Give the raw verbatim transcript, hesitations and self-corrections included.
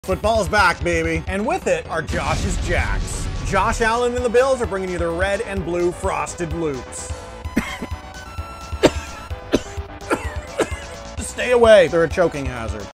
Football's back, baby. And with it are Josh's Jaqs. Josh Allen and the Bills are bringing you the red and blue frosted loops. Stay away, they're a choking hazard.